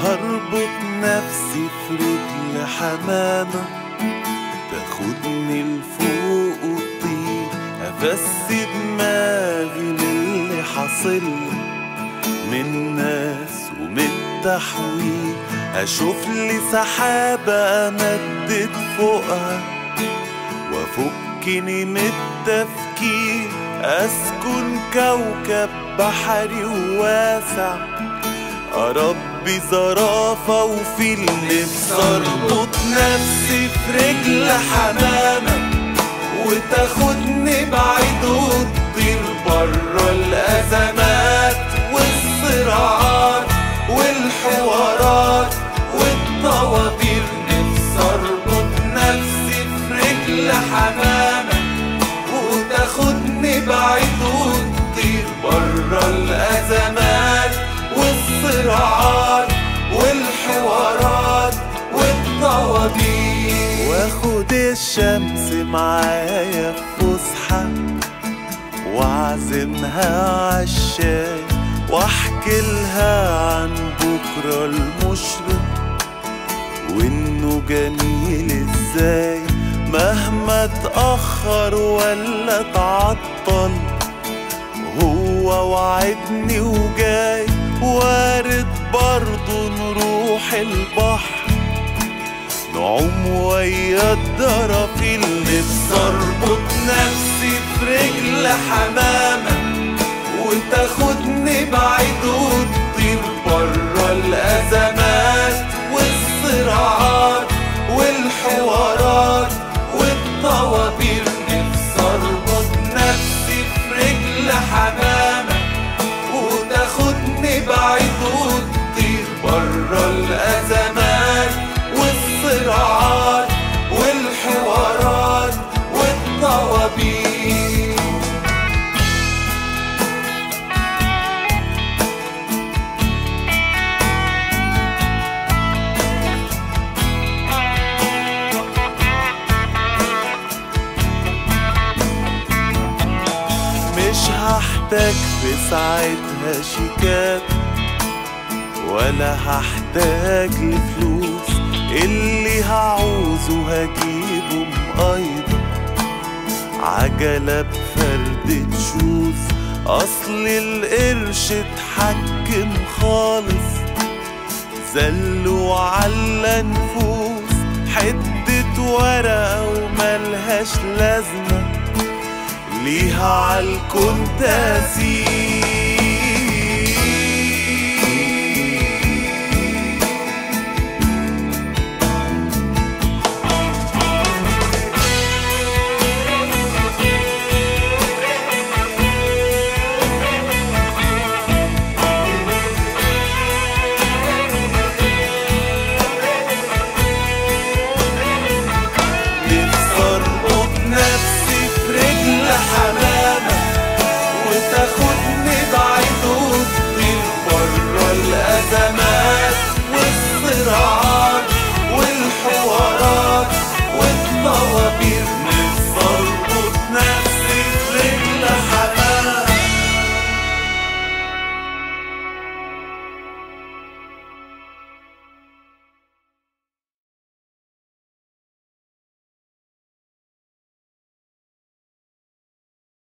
هربط نفسي في رجل حمامة تاخدني لفوق وتطير، أفسي دماغي من اللي حاصلي من ناس ومن تحويل، أشوف لي سحابة أمدد فوقها وأفكني من التفكير، أسكن كوكب بحري وواسع أربي زرافة وفيل، نفسي أربط نفسي في رجل حمامة وتاخدني بعيد وتطير برا الأزمات والصراعات والحوارات والطوابير، نفسي أربط نفسي في رجل حمامة وتاخدني بعيد وتطير برا الأزمات والصراعات والحوارات والطوابير، واخد الشمس معايا في فسحة واعزمها عالشاي واحكي لها عن بكرة المشرق وانه جميل ازاي، مهما اتأخر ولا اتعطل هو وعدني وجاي، وارد برضو نروح البحر نعوم ويا الدرافيل، نفسي اربط نفسي في رجل حمامة وتاخدني بعيد وتطير برا الأزمات والصراعات والحوارات والطوابير، نفسي اربط نفسي في رجل حمامة وتاخدني بعيد وتطير برا الأزمات والصراعات والحوارات والطوابير. مش هحتاج في ساعتها شيكات ولا هحتاج لفلوس، اللي هعوزه هجيبه مقايضة عجلة بفردة شوز، أصل القرش اتحكم خالص زلوا على نفوس، حتة ورقة وملهاش لازمة ليها عالكون تأثير.